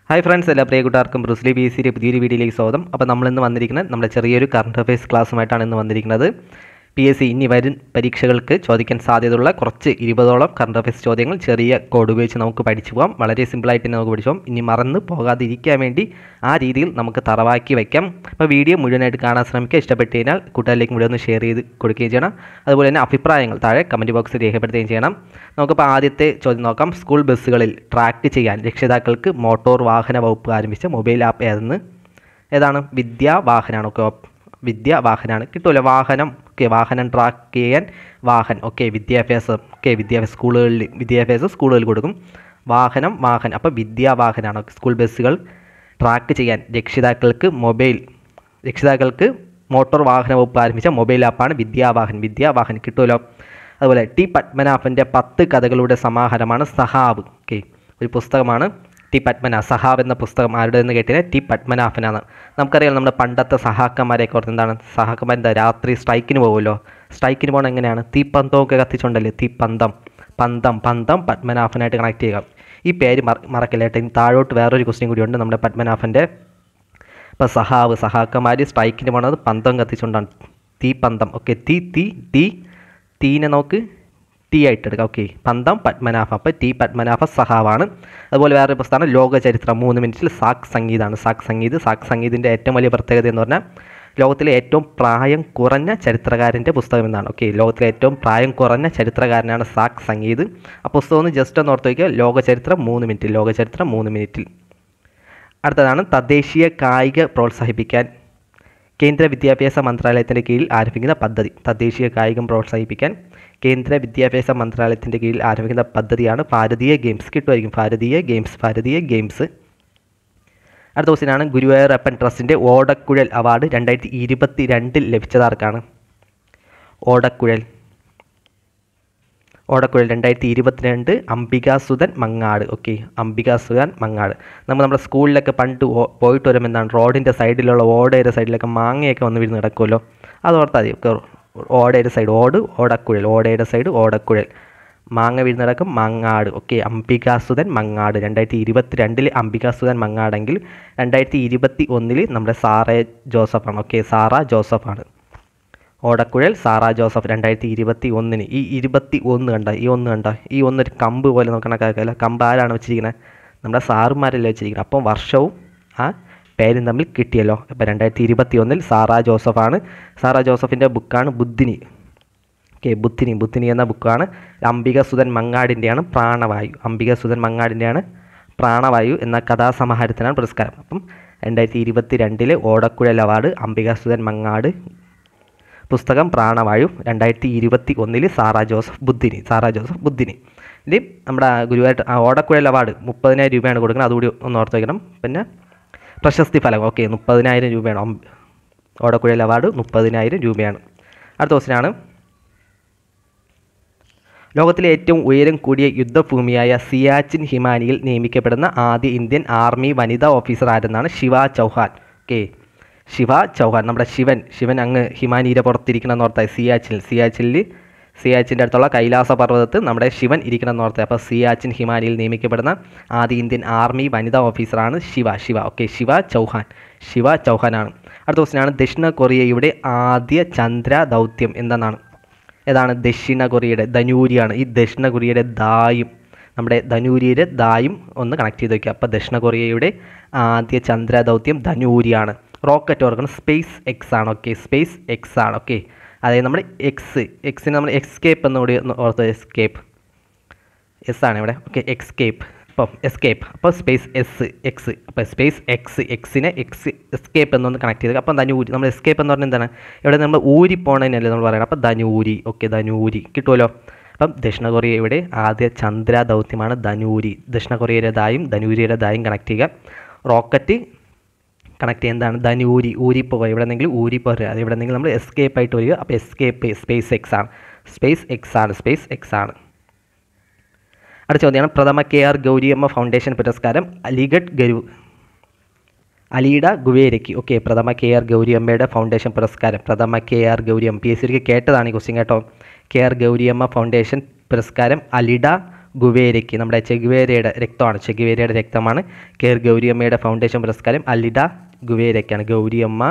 Hi friends, എല്ലാ പ്രിയ കൂട്ടുകാർക്കും Bruce Lee PSCയുടെ പുതിയൊരു വീഡിയോയിലേക്ക് സ്വാഗതം. അപ്പോൾ നമ്മളിന്ന് വന്നിരിക്കുന്നത് നമ്മുടെ ചെറിയൊരു കറണ്ട് അഫയേഴ്സ് ക്ലാസ്സുമായിട്ടാണ് ഇന്ന് വന്നിരിക്കുന്നത്. PSC ഇനി വരും പരീക്ഷകൾക്ക് ചോദിക്കാൻ സാധ്യതയുള്ള കുറച്ച് 20ഓളം കറണ്ട് അഫയേഴ്സ് ചോദ്യങ്ങൾ ചെറിയ കോഡ് ഉപയോഗിച്ച് നമുക്ക് പഠിച്ചു പോകാം. വളരെ സിമ്പിളായിട്ട് തന്നെ നമുക്ക് പഠിച്ചു പോകാം. ഇനി മറന്ന് പോകാതിരിക്കാൻ വേണ്ടി ആ രീതിയിൽ നമുക്ക് തറവാക്കി വയ്ക്കാം. അപ്പോൾ വീഡിയോ മുഴുവനായിട്ട് കാണാൻ ശ്രമിക്കുക. ഇഷ്ടപ്പെട്ട് കഴിഞ്ഞാൽ കൂട്ടുകാരിലേക്ക് മുഴുവൻ ഒന്ന് ഷെയർ ചെയ്ത് കൊടുക്കുകയും ചെയ്യണം. അതുപോലെ തന്നെ അഭിപ്രായങ്ങൾ താഴെ കമൻറ്റ് ബോക്സിൽ രേഖപ്പെടുത്തുകയും ചെയ്യണം. നമുക്കിപ്പോൾ ആദ്യത്തെ ചോദ്യം നോക്കാം. സ്കൂൾ ബസ്സുകളിൽ ട്രാക്ക് ചെയ്യാൻ രക്ഷിതാക്കൾക്ക് മോട്ടോർ വാഹന വകുപ്പ് ആരംഭിച്ച മൊബൈൽ ആപ്പ് ഏതാണ്? വിദ്യാവാഹനാണ്. ഓക്കെ, വിദ്യാവാഹനാണ്. കിട്ടുമല്ലോ വാഹനം. ഓക്കെ, വാഹനം ട്രാക്ക് ചെയ്യാൻ വാഹനം. ഓക്കെ, വിദ്യാഭ്യാസം. ഓക്കെ, വിദ്യാഭ്യാസം സ്കൂളുകളിൽ കൊടുക്കും. വാഹനം. അപ്പോൾ വിദ്യാവാഹനാണ്. സ്കൂൾ ബസ്സുകൾ ട്രാക്ക് ചെയ്യാൻ രക്ഷിതാക്കൾക്ക് മോട്ടോർ വാഹന വകുപ്പ് ആരംഭിച്ച മൊബൈൽ ആപ്പാണ് വിദ്യാവാഹൻ. കിട്ടുമല്ലോ. അതുപോലെ ടി പത്മനാഭൻ്റെ 10 കഥകളുടെ സമാഹാരമാണ് സഹാവ്. ഓക്കെ, ഒരു പുസ്തകമാണ് ടി പത്മനാഭ. സഹാവ് എന്ന പുസ്തകം ആരുടെ എന്ന് കേട്ടില്ല, ടി പത്മനാഭനാണ്. നമുക്കറിയാം നമ്മുടെ പണ്ടത്തെ സഹാക്കന്മാരെയൊക്കെ ഓർത്ത് എന്താണ് സഹാക്കന്മാർ എന്താ രാത്രി സ്ട്രൈക്കിന് പോകുമല്ലോ. സ്ട്രൈക്കിന് പോകണം എങ്ങനെയാണ്? തീപ്പന്തമൊക്കെ കത്തിച്ചുകൊണ്ടല്ലേ. പന്തം പത്മനാഭനായിട്ട് കണക്ട് ചെയ്യുക. ഈ പേര് മറക്കില്ല കേട്ടോ. ഇനി താഴോട്ട് വേറൊരു ക്വസ്റ്റ്യൻ കൂടിയുണ്ട് നമ്മുടെ പത്മനാഭൻ്റെ. ഇപ്പോൾ സഹാക്കന്മാർ സ്ട്രൈക്കിന് പോകണത് പന്തം കത്തിച്ചുകൊണ്ടാണ്. തീപ്പന്തം. ഓക്കെ, തീനെ നമുക്ക് ടി ആയിട്ട് എടുക്കാം. ഓക്കെ, പന്തം പത്മനാഭ. അപ്പോൾ ടി പത്മനാഭ സഹാവാണ്. അതുപോലെ വേറൊരു പുസ്തകമാണ് ലോകചരിത്രം 3 മിനിറ്റിൽ സാക് സംഗീതിൻ്റെ ഏറ്റവും വലിയ പ്രത്യേകത എന്ന് പറഞ്ഞാൽ ലോകത്തിലെ ഏറ്റവും പ്രായം കുറഞ്ഞ ചരിത്രകാരൻ്റെ പുസ്തകം എന്നാണ്. ഓക്കെ, ലോകത്തിലെ ഏറ്റവും പ്രായം കുറഞ്ഞ ചരിത്രകാരനാണ് സാക് സംഗീത്. ആ പുസ്തകം ഒന്ന് ജസ്റ്റ് ഒന്ന് ഓർത്ത് വയ്ക്കുക. ലോകചരിത്രം 3 മിനിറ്റിൽ. അടുത്തതാണ് തദ്ദേശീയ കായിക പ്രോത്സാഹിപ്പിക്കാൻ കേന്ദ്ര വിദ്യാഭ്യാസ മന്ത്രാലയത്തിൻ്റെ കീഴിൽ ആരംഭിക്കുന്ന പദ്ധതി. തദ്ദേശീയ കായികം പ്രോത്സാഹിപ്പിക്കാൻ കേന്ദ്ര വിദ്യാഭ്യാസ മന്ത്രാലയത്തിൻ്റെ കീഴിൽ ആരംഭിക്കുന്ന പദ്ധതിയാണ് ഭാരതീയ ഗെയിംസ്. കിട്ടുമായിരിക്കും ഭാരതീയ ഗെയിംസ്. അടുത്ത ക്വസ്റ്റ്യനാണ് ഗുരുവായൂരപ്പൻ ട്രസ്റ്റിൻ്റെ ഓടക്കുഴൽ അവാർഡ് 2022 ലഭിച്ചതാർക്കാണ്? ഓടക്കുഴൽ 2022 അംബികാസുധൻ മങ്ങാട്. ഓക്കെ, അംബികാസുധൻ മങ്ങാട്. നമ്മുടെ സ്കൂളിലൊക്കെ പണ്ട് പോയിട്ട് വരുമ്പോൾ എന്താണ് റോഡിൻ്റെ സൈഡിലുള്ള ഓടയുടെ സൈഡിലൊക്കെ മാങ്ങയൊക്കെ വന്ന് വീഴുന്ന കിടക്കുമല്ലോ. അത് ഓർത്താൽ മതി. ഒക്കെ ഓടയുടെ സൈഡ് ഓടക്കുഴൽ, ഓടയുടെ സൈഡ് ഓടക്കുഴൽ, മാങ്ങ വീഴുന്ന കിടക്കും മങ്ങാട്. ഓക്കെ, അംബികാസുധൻ മങ്ങാട്. 2022 അംബികാസുധൻ മങ്ങാടെങ്കിൽ 2021 നമ്മുടെ സാറ ജോസഫാണ്. ഓക്കെ, സാറ ജോസഫാണ്. ഓടക്കുഴൽ സാറ ജോസഫ് 2021. ഈ 21 കണ്ട, ഈ ഒന്നൊരു കമ്പ് പോലെ നമുക്ക് കണക്കാക്കില്ല. കമ്പ് ആരാണ് വെച്ചിരിക്കുന്നത്? നമ്മുടെ സാറുമാരല്ലേ വെച്ചിരിക്കുന്നത്. അപ്പം വർഷവും ആ പേരും തമ്മിൽ കിട്ടിയല്ലോ. അപ്പോൾ 2021 സാറ ജോസഫാണ്. സാറ ജോസഫിൻ്റെ ബുക്കാണ് ബുദ്ധിനി. ഓക്കെ, ബുദ്ധിനി എന്ന ബുക്കാണ്. അംബികാസുധൻ മങ്ങാടിൻ്റെയാണ് പ്രാണവായു എന്ന കഥാസമാഹാരത്തിനാണ് പുരസ്കാരം. അപ്പം 2022 ഓടക്കുഴൽ അവാർഡ് അംബികാസുധൻ മങ്ങാട്, പുസ്തകം പ്രാണവായു. 2021 സാറ ജോസഫ് ബുദ്ധിനി. ഇനി നമ്മുടെ ഗുരുവായൂർ ഓടക്കുഴൽ അവാർഡ് 30,000 രൂപയാണ് കൊടുക്കുന്നത്. അതുകൂടി ഒന്ന് ഓർത്ത് വയ്ക്കണം. പിന്നെ പ്രശസ്തി ഫലം. ഓക്കെ, 30,000 രൂപയാണ്. ഓടക്കുഴൽ അവാർഡ് 30,000 രൂപയാണ്. അടുത്ത ക്വസ്റ്റ്യനാണ് ലോകത്തിലെ ഏറ്റവും ഉയരം കൂടിയ യുദ്ധഭൂമിയായ സിയാച്ചിൻ ഹിമാനിയിൽ നിയമിക്കപ്പെടുന്ന ആദ്യ ഇന്ത്യൻ ആർമി വനിതാ ഓഫീസർ ആരെന്നാണ്? ശിവ ചൗഹാൻ. ഓക്കെ, ശിവ ചൗഹാൻ. നമ്മുടെ ശിവൻ അങ്ങ് ഹിമാനിയുടെ പുറത്തിരിക്കണമെന്ന് ഓർത്തായി. സിയാച്ചിൻ്റെ അടുത്തുള്ള കൈലാസ പർവ്വതത്ത് നമ്മുടെ ശിവൻ ഇരിക്കണമെന്ന് ഓർത്തായി. അപ്പോൾ സിയാച്ചിൻ ഹിമാനിയിൽ നിയമിക്കപ്പെടുന്ന ആദ്യ ഇന്ത്യൻ ആർമി വനിതാ ഓഫീസറാണ് ശിവ. ഓക്കെ, ശിവ ചൗഹാനാണ്. അടുത്ത ക്വസ്റ്റ്യനാണ് ദക്ഷിണ കൊറിയയുടെ ആദ്യ ചന്ദ്ര ദൗത്യം ഏതാണ്? ദക്ഷിണ കൊറിയയുടെ ധനൂരിയാണ്. ഈ ദക്ഷിണ കൊറിയയുടെ നമ്മുടെ ധനൂരിയുടെ ദായും ഒന്ന് കണക്ട് ചെയ്ത് വയ്ക്കുക. അപ്പോൾ ദക്ഷിണ കൊറിയയുടെ ആദ്യ ചന്ദ്ര ദൗത്യം ധനൂരിയാണ്. റോക്കറ്റ് ഓർക്കണം സ്പേസ് എക്സ് ആണ്. ഓക്കെ, സ്പേസ് എക്സ് ആണ്. ഓക്കെ, അതായത് നമ്മുടെ എക്സിന് നമ്മൾ എസ്കേപ്പ് എന്നുകൂടി ഓർത്ത്. എസ് ആണ് ഇവിടെ. Okay, escape. അപ്പോൾ സ്പേസ് എക്സ്. അപ്പോൾ സ്പേസ് എക്സിനെ എസ്കേപ്പ് എന്നൊന്ന് കണക്ട് ചെയ്ത്. അപ്പം ധനൂരി. നമ്മൾ എസ്കേപ്പ് എന്ന് പറഞ്ഞാൽ എന്താണ്? ഇവിടെ നമ്മൾ ഊരി പോകണതിനല്ലേ നമ്മൾ പറയണം. അപ്പോൾ ധനൂരി. ഓക്കെ, ധനൂരി കിട്ടുമല്ലോ. അപ്പം ദക്ഷിണ കൊറിയയുടെ ആദ്യ ചന്ദ്ര ദൗത്യമാണ് ധനൂരി. ദക്ഷിണ കൊറിയയുടെ ധനൂരിയുടെ ദായും കണക്ട് ചെയ്യുക. റോക്കറ്റ് കണക്ട് ചെയ്യുക എന്താണ്? ധനൂരി. ഊരിപ്പോവുക. എവിടെയെങ്കിലും ഊരിപ്പോരുക. അത് എവിടെയെങ്കിലും നമ്മൾ എസ്കേപ്പ് ആയിട്ട് വരിക. അപ്പോൾ എസ്കേപ്പ് സ്പേസ് എക്സ് ആണ്. അടുത്ത ചോദ്യമാണ് പ്രഥമ KR ഗൗരിയമ്മ ഫൗണ്ടേഷൻ പുരസ്കാരം അലീഡ ഗുവേരയ്ക്ക്. ഓക്കെ, പ്രഥമ KR ഗൗരിയമ്മയുടെ ഫൗണ്ടേഷൻ പുരസ്കാരം. PSCക്ക് കേട്ടതാണ് ഈ ക്വസ്റ്റ്യൻ കേട്ടോ. KR ഗൗരിയമ്മ ഫൗണ്ടേഷൻ പുരസ്കാരം അലിഡ ഗുവേരയ്ക്ക്, നമ്മുടെ ചെഗുവേരയുടെ രക്തമാണ്, ചെഗുവേരയുടെ രക്തമാണ്. കെയർ ഗൗരിയമ്മയുടെ ഫൗണ്ടേഷൻ പുരസ്കാരം അലിഡ ഗുവേരയ്ക്കാണ്. ഗൗരിയമ്മ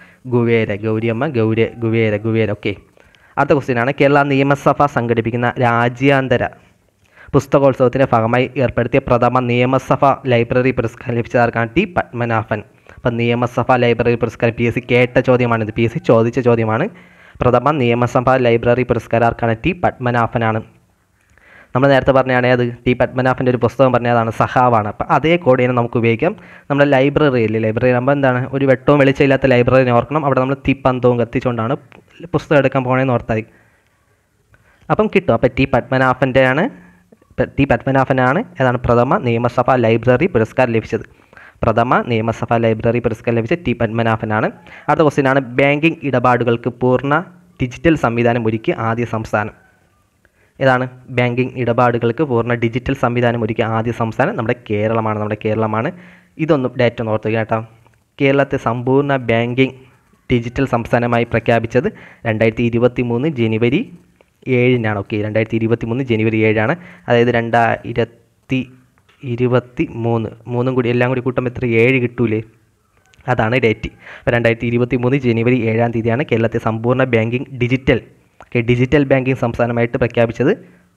ഗുവേര. ഓക്കെ. അടുത്ത ക്വസ്റ്റ്യനാണ്, കേരള നിയമസഭ സംഘടിപ്പിക്കുന്ന രാജ്യാന്തര പുസ്തകോത്സവത്തിൻ്റെ ഭാഗമായി ഏർപ്പെടുത്തിയ പ്രഥമ നിയമസഭ ലൈബ്രറി പുരസ്കാരം ലഭിച്ചതാർക്കാണ്? ടി പത്മനാഭൻ. അപ്പം നിയമസഭ ലൈബ്രറി പുരസ്കാരം PSC കേട്ട ചോദ്യമാണിത്, PSC ചോദിച്ച ചോദ്യമാണ്. പ്രഥമ നിയമസഭ ലൈബ്രറി പുരസ്കാരം ആർക്കാണ്? ടി പത്മനാഭനാണ്. നമ്മൾ നേരത്തെ പറഞ്ഞാണ് അത് ടി പത്മനാഭൻ്റെ ഒരു പുസ്തകം പറഞ്ഞതാണ് സഹാവാണ്. അപ്പോൾ അതേ കോഡിനെ നമുക്ക് ഉപയോഗിക്കാം. നമ്മുടെ ലൈബ്രറി ആകുമ്പോൾ എന്താണ്, ഒരു വെട്ടവും വെളിച്ചമില്ലാത്ത ലൈബ്രറിനെ ഓർക്കണം. അവിടെ നമ്മൾ തീപ്പന്തവും കത്തിച്ചുകൊണ്ടാണ് പുസ്തകം എടുക്കാൻ പോകണമെന്ന് ഓർത്താൽ അപ്പം കിട്ടും. അപ്പോൾ ടി പത്മനാഭനാണ് ഏതാണ് പ്രഥമ നിയമസഭ ലൈബ്രറി പുരസ്കാരം ലഭിച്ചത്. പ്രഥമ നിയമസഭ ലൈബ്രറി പുരസ്കാരം ലഭിച്ച ടി പത്മനാഭനാണ്. അടുത്ത ക്വസ്റ്റ്യനാണ്, ബാങ്കിങ് ഇടപാടുകൾക്ക് പൂർണ്ണ ഡിജിറ്റൽ സംവിധാനം ഒരുക്കിയ ആദ്യ സംസ്ഥാനം ഏതാണ്? ബാങ്കിങ് ഇടപാടുകൾക്ക് പൂർണ്ണ ഡിജിറ്റൽ സംവിധാനം ഒരുക്കിയ ആദ്യ സംസ്ഥാനം നമ്മുടെ കേരളമാണ്. ഇതൊന്നും ഡേറ്റ് ഒന്ന് ഓർത്തുക കേട്ടോ. കേരളത്തെ സമ്പൂർണ്ണ ബാങ്കിങ് ഡിജിറ്റൽ സംസ്ഥാനമായി പ്രഖ്യാപിച്ചത് 2023 ജനുവരി 7-നാണ്. ഓക്കെ, 2023 ജനുവരി 7-ആണ്. അതായത് 2023 കൂടി എല്ലാം കൂടി കൂട്ടുമ്പോൾ എത്ര 7 കിട്ടൂലേ, അതാണ് ഡേറ്റ്. അപ്പോൾ 2023 ജനുവരി 7-ാം തീയതിയാണ് കേരളത്തെ സമ്പൂർണ്ണ ബാങ്കിങ് ഡിജിറ്റൽ ബാങ്കിങ് സംസ്ഥാനമായിട്ട് പ്രഖ്യാപിച്ചത്.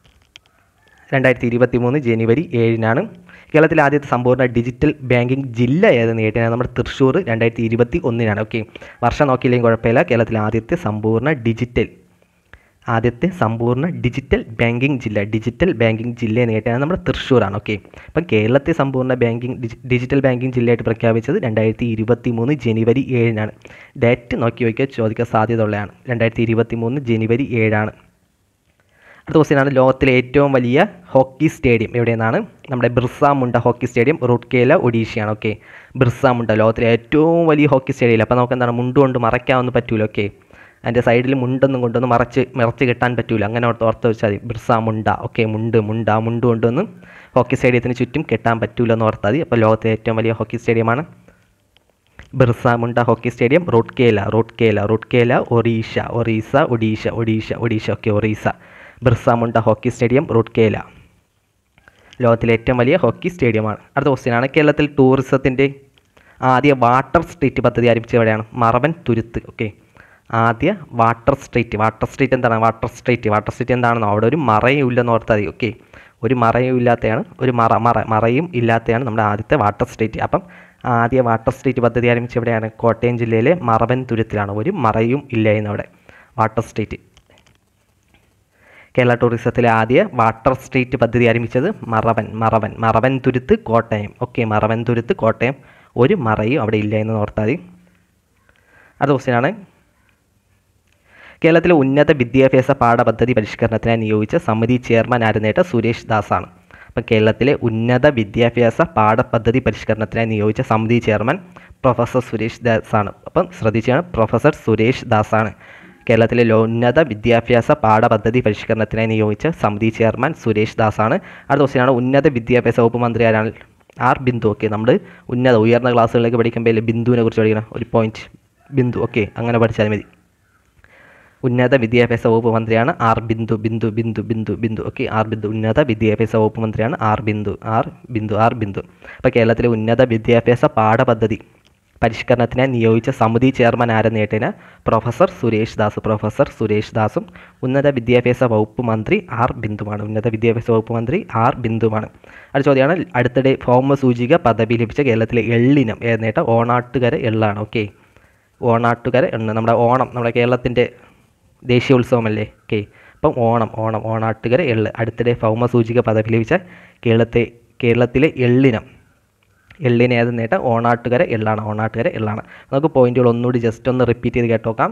2023 ജനുവരി 7-നാണ്. കേരളത്തിലെ ആദ്യത്തെ സമ്പൂർണ്ണ ഡിജിറ്റൽ ബാങ്കിങ് ജില്ല ഏതെന്ന് കേട്ടാൽ നമ്മുടെ തൃശ്ശൂർ 2021-നാണ്. ഓക്കെ, വർഷം നോക്കിയില്ലെങ്കിൽ കുഴപ്പമില്ല. കേരളത്തിലെ ആദ്യത്തെ സമ്പൂർണ്ണ ഡിജിറ്റൽ ബാങ്കിങ് ജില്ല എന്ന് കേട്ടാൽ നമ്മുടെ തൃശ്ശൂരാണ്. ഓക്കെ, അപ്പം കേരളത്തെ സമ്പൂർണ്ണ ഡിജിറ്റൽ ബാങ്കിങ് ജില്ലയായിട്ട് പ്രഖ്യാപിച്ചത് 2023 ജനുവരി 7-നാണ്. ഡേറ്റ് നോക്കി വയ്ക്കുക, ചോദിക്കാൻ സാധ്യത ഉള്ളതാണ്. 2023 ജനുവരി 7-ആണ്. അടുത്ത ക്വസ്റ്റ്യനാണ്, ലോകത്തിലെ ഏറ്റവും വലിയ ഹോക്കി സ്റ്റേഡിയം എവിടെയെന്നാണ്? നമ്മുടെ ബിർസ മുണ്ട ഹോക്കി സ്റ്റേഡിയം റൂർക്കേല ഒഡീഷയാണ്. ഓക്കെ, ബിർസ മുണ്ട ലോകത്തിലെ ഏറ്റവും വലിയ ഹോക്കി സ്റ്റേഡിയം. അപ്പോൾ നമുക്ക് എന്താണ്, മുണ്ടുകൊണ്ട് മറയ്ക്കാമെന്ന് പറ്റൂല. ഓക്കെ, അതിൻ്റെ സൈഡിൽ മുണ്ടൊന്നും കൊണ്ടൊന്ന് മറച്ച് കെട്ടാൻ പറ്റൂല, അങ്ങനെ ഓർത്ത് വെച്ചാൽ മതി. ബിർസ മുണ്ട. ഓക്കെ, മുണ്ട് കൊണ്ടൊന്നും ഹോക്കി സ്റ്റേഡിയത്തിന് ചുറ്റും കെട്ടാൻ പറ്റൂല എന്ന് ഓർത്താൽ മതി. അപ്പോൾ ലോകത്തിലെ ഏറ്റവും വലിയ ഹോക്കി സ്റ്റേഡിയമാണ് Birsa Munda hockey stadium Rourkela Orissa. Okay, Orissa. Birsa Munda hockey stadium Rourkela ലോകത്തിലെ ഏറ്റവും വലിയ ഹോക്കി സ്റ്റേഡിയമാണ്. അടുത്ത ക്വസ്റ്റ്യനാണ്, കേരളത്തിൽ ടൂറിസത്തിൻ്റെ ആദ്യ വാട്ടർ സ്ട്രീറ്റ് പദ്ധതി ആരംഭിച്ചത് എവിടെയാണ്? മറവൻ തുരുത്ത്. ഓക്കെ, ആദ്യ വാട്ടർ സ്ട്രീറ്റ് എന്താണ്? വാട്ടർ സ്ട്രീറ്റ് എന്താണെന്നോ, അവിടെ ഒരു മറയും ഇല്ലെന്ന് ഓർത്താൽ മതി. ഓക്കെ, ഒരു മറയും ഇല്ലാത്തതാണ് നമ്മുടെ ആദ്യത്തെ വാട്ടർ സ്ട്രീറ്റ്. അപ്പം ആദ്യ വാട്ടർ സ്ട്രീറ്റ് പദ്ധതി ആരംഭിച്ച എവിടെയാണ്? കോട്ടയം ജില്ലയിലെ മറവൻ തുരുത്തിലാണ്. ഒരു മറയും ഇല്ലായിരുന്നു അവിടെ. Water street. കേരള ടൂറിസത്തിലെ ആദ്യ വാട്ടർ സ്ട്രീറ്റ് പദ്ധതി ആരംഭിച്ചത് Maravanthuruthu Kottayam. Okay, Maravanthuruthu Kottayam. ഒരു മറയും അവിടെ ഇല്ല എന്ന് ഓർത്താൽ മതി. അടുത്ത ക്വസ്റ്റ്യനാണ്, കേരളത്തിലെ ഉന്നത വിദ്യാഭ്യാസ പാഠപദ്ധതി പരിഷ്കരണത്തിനായി നിയോഗിച്ച സമിതി ചെയർമാൻ ആരെന്നേറ്റ സുരേഷ് ദാസാണ്. അപ്പം കേരളത്തിലെ ഉന്നത വിദ്യാഭ്യാസ പാഠപദ്ധതി പരിഷ്കരണത്തിനായി നിയോഗിച്ച സമിതി ചെയർമാൻ പ്രൊഫസർ സുരേഷ് ദാസാണ്. അപ്പം ശ്രദ്ധിച്ചാണ്, പ്രൊഫസർ സുരേഷ് ദാസാണ് കേരളത്തിലെ ഉന്നത വിദ്യാഭ്യാസ പാഠപദ്ധതി പരിഷ്കരണത്തിനായി നിയോഗിച്ച സമിതി ചെയർമാൻ സുരേഷ് ദാസാണ്. അടുത്ത ക്വസ്റ്റ്യനാണ്, ഉന്നത വിദ്യാഭ്യാസ വകുപ്പ് മന്ത്രി ആരാണ്? ആർ ബിന്ദു. ഓക്കെ, നമ്മൾ ഉയർന്ന ക്ലാസ്സുകളിലേക്ക് പഠിക്കുമ്പോൾ ബിന്ദുവിനെ കുറിച്ച് പഠിക്കണം, ഒരു പോയിന്റ് ബിന്ദു. ഓക്കെ, അങ്ങനെ പഠിച്ചാൽ മതി. ഉന്നത വിദ്യാഭ്യാസ വകുപ്പ് മന്ത്രിയാണ് R Bindu. Okay, R Bindu. ഉന്നത വിദ്യാഭ്യാസ വകുപ്പ് മന്ത്രിയാണ് ആർ ബിന്ദു. അപ്പോൾ കേരളത്തിലെ ഉന്നത വിദ്യാഭ്യാസ പാഠപദ്ധതി പരിഷ്കരണത്തിനായി നിയോഗിച്ച സമിതി ചെയർമാൻ ആരെന്ന് കേട്ടതിന് പ്രൊഫസർ സുരേഷ് ദാസും ഉന്നത വിദ്യാഭ്യാസ വകുപ്പ് മന്ത്രി ആർ ബിന്ദുവാണ്. അടുത്ത ചോദ്യമാണ്, അടുത്തിടെ ഭൗമസൂചിക പദവി ലഭിച്ച കേരളത്തിലെ എള്ളിനം ഏതെന്നേട്ട? ഓണാട്ടുകര എള്ളാണ്. ഓക്കെ, ഓണാട്ടുകര എണ്ണ. നമ്മുടെ ഓണം, നമ്മുടെ കേരളത്തിൻ്റെ ദേശീയ ഉത്സവമല്ലേ? ഓക്കെ, അപ്പം ഓണാട്ടുകര എള്ള്. അടുത്തിടെ ഭൗമസൂചിക പദവി ലഭിച്ച കേരളത്തിലെ എള്ളിന് ഏതെന്നേട്ട? ഓണാട്ടുകര എള്ളാണ്. നമുക്ക് പോയിന്റുകൾ ഒന്നുകൂടി ജസ്റ്റ് ഒന്ന് റിപ്പീറ്റ് ചെയ്ത് കേട്ടോക്കാം.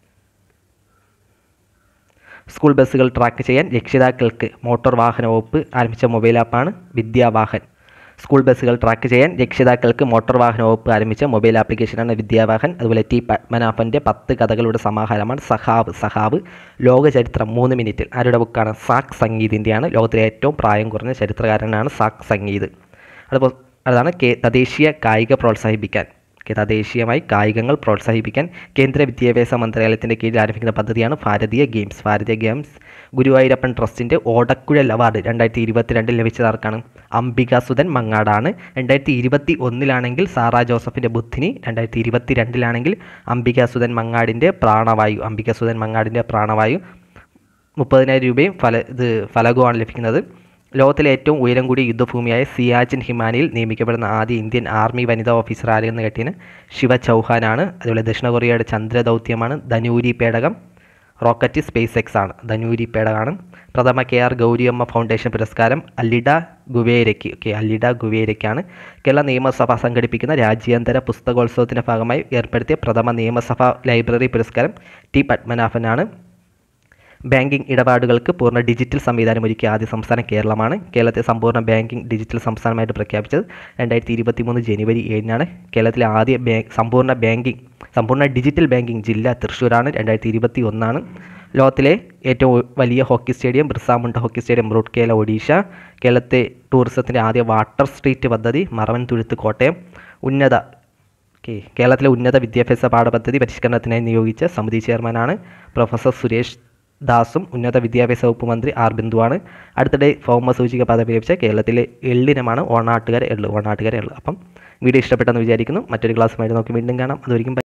സ്കൂൾ ബസ്സുകൾ ട്രാക്ക് ചെയ്യാൻ രക്ഷിതാക്കൾക്ക് മോട്ടോർ വാഹന വകുപ്പ് ആരംഭിച്ച മൊബൈൽ ആപ്പാണ് വിദ്യാവാഹൻ. സ്കൂൾ ബസ്സുകൾ ട്രാക്ക് ചെയ്യാൻ രക്ഷിതാക്കൾക്ക് മോട്ടോർ വാഹന വകുപ്പ് ആരംഭിച്ച മൊബൈൽ ആപ്ലിക്കേഷനാണ് വിദ്യാവാഹൻ. അതുപോലെ ടി പത്മനാഭൻ്റെ 10 കഥകളുടെ സമാഹാരമാണ് സഹാവ്. ലോക ചരിത്രം 3 മിനിറ്റിൽ ആരുടെ ബുക്കാണ്? സാക് സംഗീതിൻ്റെയാണ്. ലോകത്തിലെ ഏറ്റവും പ്രായം കുറഞ്ഞ ചരിത്രകാരനാണ് സാക് സംഗീത്. അതാണ് തദ്ദേശീയ കായിക പ്രോത്സാഹിപ്പിക്കാൻ തദ്ദേശീയമായി കായികങ്ങൾ പ്രോത്സാഹിപ്പിക്കാൻ കേന്ദ്ര വിദ്യാഭ്യാസ മന്ത്രാലയത്തിൻ്റെ കീഴിൽ ആരംഭിക്കുന്ന പദ്ധതിയാണ് ഭാരതീയ ഗെയിംസ്. ഭാരതീയ ഗെയിംസ് ഗുരുവായൂരപ്പൻ ട്രസ്റ്റിൻ്റെ ഓടക്കുഴൽ അവാർഡ് 2022 ലഭിച്ചതാർക്കാണ്? അംബികാസുധൻ മങ്ങാടാണ്. 2021 സാറാ ജോസഫിൻ്റെ ബുദ്ധിനി, 2022 അംബികാസുധൻ മങ്ങാടിൻ്റെ പ്രാണവായു. 30,000 രൂപയും ഫലകവുമാണ് ലഭിക്കുന്നത്. ലോകത്തിലെ ഏറ്റവും ഉയരം കൂടിയ യുദ്ധഭൂമിയായ സിയാച്ചിൻ ഹിമാനിയിൽ നിയമിക്കപ്പെടുന്ന ആദ്യ ഇന്ത്യൻ ആർമി വനിതാ ഓഫീസർ ആരെന്ന് കേട്ടിന് ശിവ ചൗഹാനാണ്. അതുപോലെ ദക്ഷിണ കൊറിയയുടെ ചന്ദ്രദൗത്യമാണ് ധനൂരി പേടകം. റോക്കറ്റ് സ്പേസ് എക്സ് ആണ്. ധനൂരി പേടകമാണ്. പ്രഥമ KR ഗൗരിയമ്മ ഫൗണ്ടേഷൻ പുരസ്കാരം അല്ലിഡ ഗുവേരയ്ക്കാണ്. കേരള നിയമസഭ സംഘടിപ്പിക്കുന്ന രാജ്യാന്തര പുസ്തകോത്സവത്തിൻ്റെ ഭാഗമായി ഏർപ്പെടുത്തിയ പ്രഥമ നിയമസഭാ ലൈബ്രറി പുരസ്കാരം ടി പത്മനാഭനാണ്. ബാങ്കിംഗ് ഇടപാടുകൾക്ക് പൂർണ്ണ ഡിജിറ്റൽ സംവിധാനം ഒരുക്കിയ ആദ്യ സംസ്ഥാനം കേരളമാണ്. കേരളത്തെ സമ്പൂർണ്ണ ബാങ്കിംഗ് ഡിജിറ്റൽ സംസ്ഥാനമായിട്ട് പ്രഖ്യാപിച്ചത് 2023 ജനുവരി 7 കേരളത്തിലെ ആദ്യ സമ്പൂർണ്ണ ഡിജിറ്റൽ ബാങ്കിംഗ് ജില്ല തൃശ്ശൂരാണ്. 2021. ലോകത്തിലെ ഏറ്റവും വലിയ hockey stadium Birsa Munda hockey stadium ബ്രൂക്ലേയിൽ ഒഡീഷ. കേരളത്തെ ടൂറിസത്തിൻ്റെ ആദ്യ വാട്ടർ സ്ട്രീറ്റ് പദ്ധതി മറവൻതുരുത്ത് കോട്ടയം. കേരളത്തിലെ ഉന്നത വിദ്യാഭ്യാസ പാഠപദ്ധതി പരിഷ്കരണത്തിനായി നിയോഗിച്ച സമിതി ചെയർമാനാണ് പ്രൊഫസർ സുരേഷ് ദാസും ഉന്നത വിദ്യാഭ്യാസ വകുപ്പ് മന്ത്രി ആർ ബിന്ദുവാണ്. അടുത്തിടെ ഭൗമസൂചിക പദവി ലഭിച്ച കേരളത്തിലെ എള്ളിനമാണ് ഓണാട്ടുകര എള്ള്. അപ്പം വീഡിയോ ഇഷ്ടപ്പെട്ടെന്ന് വിചാരിക്കുന്നു. മറ്റൊരു ക്ലാസ്സുമായിട്ട് നമുക്ക് വീണ്ടും കാണാം. അതുവരെയും